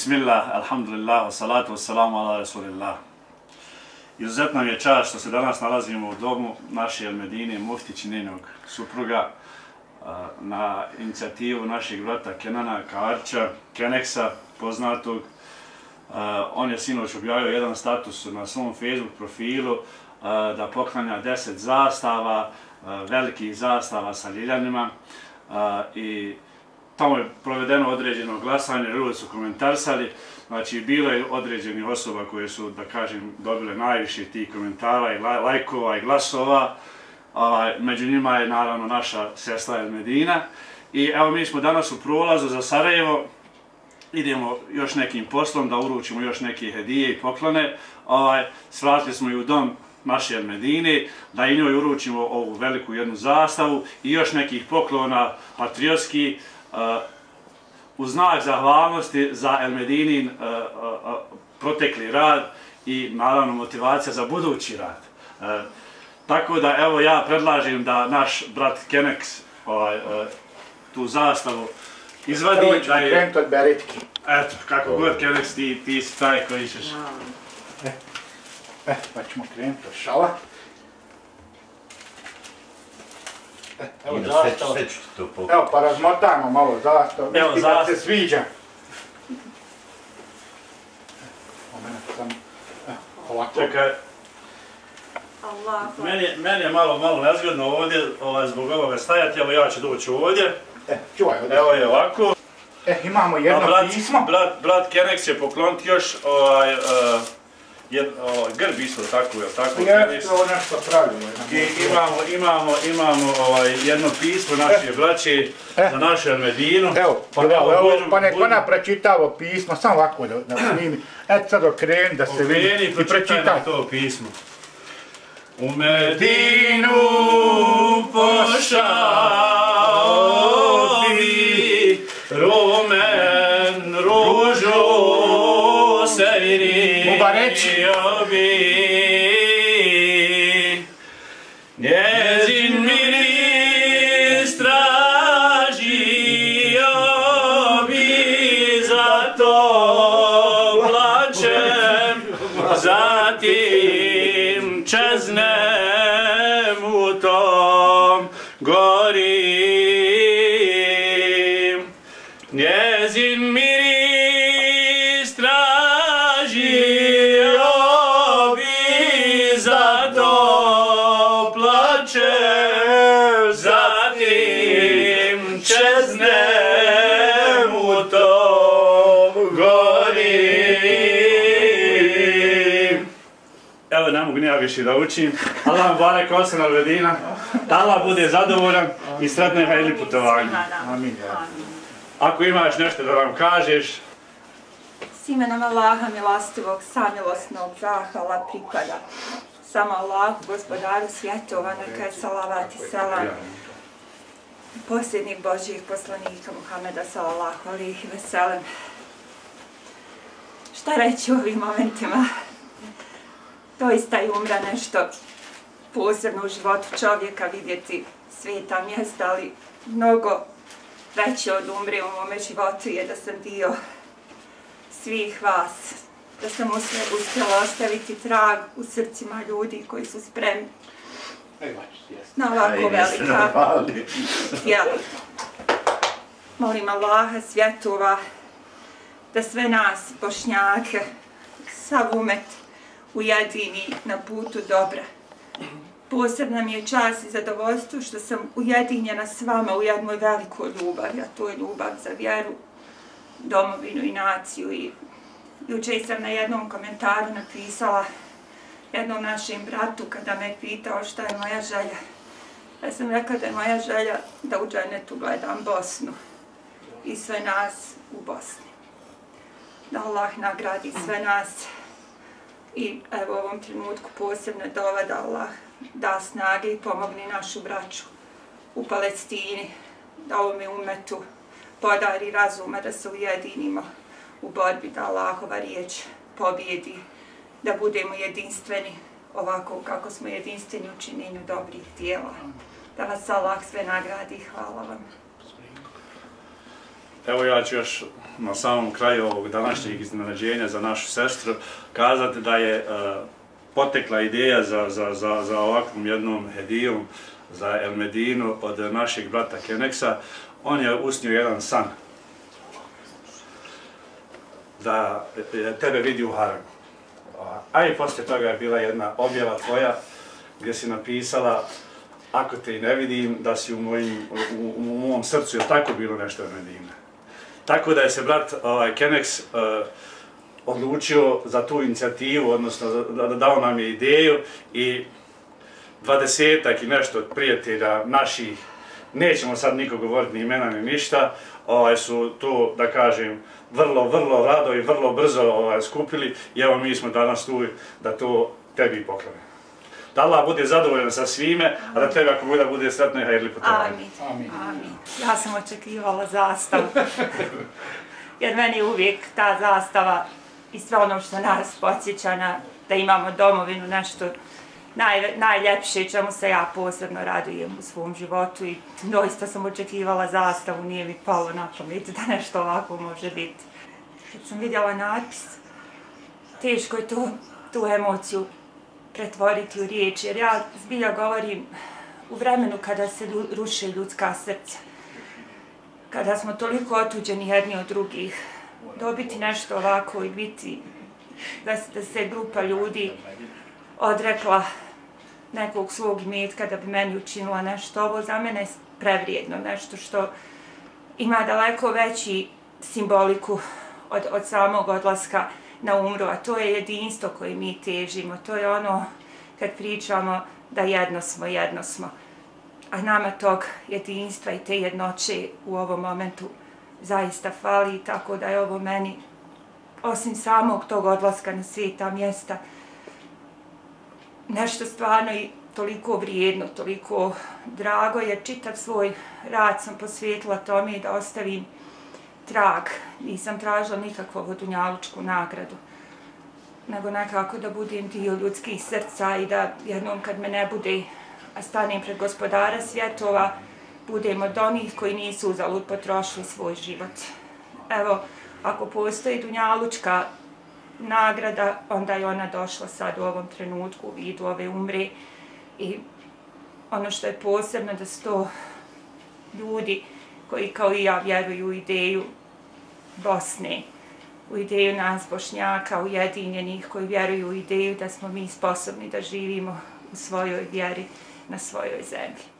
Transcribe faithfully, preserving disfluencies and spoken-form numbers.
Bismillah, alhamdulillah, salatu wassalamu ala rasulillah. Izuzetno mi je čast što se danas nalazimo u domu naše El Medine, muftić njenog supruga, na inicijativu našeg brata Kenana Karča, Keneksa, poznatog. On je sinoć objavio jedan status na svom Facebook profilu da poklanja deset zastava, velikih zastava sa ljiljanima, i tamo je provedeno određeno glasanje, ljudi su komentarsali, znači bilo je određenih osoba koje su, da kažem, dobile najviše tih komentara i lajkova i glasova. Među njima je naravno naša sestra El Medina. I evo mi smo danas u prolazu za Sarajevo, idemo još nekim poslom da uručimo još neke hedije i poklone. Svratili smo i u dom naše El Medine, da i njoj uručimo ovu veliku jednu zastavu i još nekih poklona patriotskih, u znak zahvalnosti za El Medinin protekli rad i naravno motivacija za budući rad. Tako da evo ja predlažem da naš brat Keneks tu zastavu izvadi. Prvo ćemo krenuti od beretke. Eto, kako god Keneks, ti si taj koji ćeš. E, pa ćemo krenuti od šala. Evo zastava. Evo pa razmotajmo malo zastavu. Evo mislim da se sviđa. Ovako. Čekaj. Meni je malo nezgodno ovdje zbog ovoga stajati, evo ja ću doći ovdje. E, čuvaj ovdje. Evo je ovako. E, imamo jedno pismo. Brat Keneks će pokloniti još grb isto tako, je li tako? Je, to je nešto pravilo. I imamo jedno pismo naše braće za našu El Medinu. Evo, pa nek ona pročitava pismo, samo ovako da snimi. Eto sad okreni da se vidi. Okreni, pročitaj nam to pismo. U Medinu pošao bi rumen ružu sejrio bi, njezin miris tražio bi, zato plačem, zatim čeznem u tom gorim. Njezin miris tražio bi, zato plačem, zatim čeznem u tom gorim. Evo, ne mogu nija više da učim. Allah vam barek osam El Medina, da Allah bude zadovoljan i sretne hajli putovanje. Amin. Ako imaš nešto da vam kažeš. S imenom Allaha milostivog, samilosnog, zahvala pripada samo Allahu, gospodaru svjetova, neka je salavat i selam posljednjih Božjih poslanika Muhameda sallallahu alejhi ve sellem. Šta reći u ovim momentima? Doista je umra nešto posebno u životu čovjeka, vidjeti sveta mjesta, ali mnogo veće od umre u mome životu je da sam dio svih vas, da sam uspjela ostaviti trag u srcima ljudi koji su spremni na ovako velika djela. Molim Allaha svjetova da sve nas, Bošnjake, sav umet ujedini na putu dobra. Posebna mi je čast i zadovoljstvo što sam ujedinjena s vama u jednoj velikoj ljubavi, a to je ljubav za vjeru, domovinu i naciju. I jučer sam na jednom komentaru napisala jednom našem bratu kada me pitao šta je moja želja. Ja sam rekla da je moja želja da u dženetu gledam Bosnu i sve nas u Bosni. Da Allah nagradi sve nas i evo u ovom trenutku posebno dova da Allah da snage i pomogne našu braću u Palestini, da ovome umetu podari razuma, da se ujedinimo u borbi da Allahova riječ pobjedi, da budemo jedinstveni ovako kako smo jedinstveni u činjenju dobrih djela. Da vas Allah sve nagradi. Hvala vam. Evo ja ću još na samom kraju ovog današnjeg iznenađenja za našu sestru kazati da je uh, potekla ideja za, za, za, za ovakvom jednom hedijom za El Medinu od našeg brata Keneksa. On je usnio jedan san da tebe vidi u haremu. A i poslije toga je bila jedna objava tvoja gdje si napisala ako te i ne vidim, da si u, mojim, u, u mom srcu, je tako bilo nešto El Medine. Tako da je se brat ovaj, Keneks uh, odlučio za tu inicijativu, odnosno da, da dao nam je ideju i dvadesetak i nešto prijatelja naših, nećemo sad niko govoriti ni imena ni ništa, ovaj, su to, da kažem, vrlo, vrlo rado i vrlo brzo ovaj, skupili i evo mi smo danas tu da to tebi poklonimo. Da Allah bude zadovoljan sa svime, a da tebe ako bude, bude sretno i hajrli putovanje. Amin. Amin. Amin. Ja sam očekivala zastavu. Jer meni uvijek ta zastava i sve ono što nas podsjeća na da imamo domovinu, nešto naj, najljepše čemu se ja posebno radujem u svom životu i doista sam očekivala zastavu, nije mi palo na pamet da nešto ovako može biti. Kad sam vidjela natpis, teško je tu, tu emociju pretvoriti u riječ, jer ja zbilja govorim u vremenu kada se ruše ljudska srca, kada smo toliko otuđeni jedni od drugih, dobiti nešto ovako i biti, da se grupa ljudi odrekla nekog svog imetka da bi meni učinila nešto, ovo za mene je prevrijedno, nešto što ima daleko veći simboliku od, od samog odlaska na umru, a to je jedinstvo koje mi težimo, to je ono kad pričamo da jedno smo, jedno smo. A nama tog jedinstva i te jednoće u ovom momentu zaista fali, tako da je ovo meni, osim samog tog odlaska na sveta mjesta, nešto stvarno i toliko vrijedno, toliko drago, jer čitav svoj rad sam posvetila tome da ostavim trag. Nisam tražila nikakvu dunjalučku nagradu, nego nekako da budem dio ljudskih srca i da jednom kad me ne bude, a stanem pred gospodara svjetova, budem od onih koji nisu uzalud potrošili svoj život. Evo, ako postoji dunjalučka nagrada, onda je ona došla sad u ovom trenutku u vidu ove umre i ono što je posebno da su to ljudi koji kao i ja vjeruju u ideju Bosne, u ideju nas Bošnjaka, ujedinjenih, koji vjeruju u ideju da smo mi sposobni da živimo u svojoj vjeri na svojoj zemlji.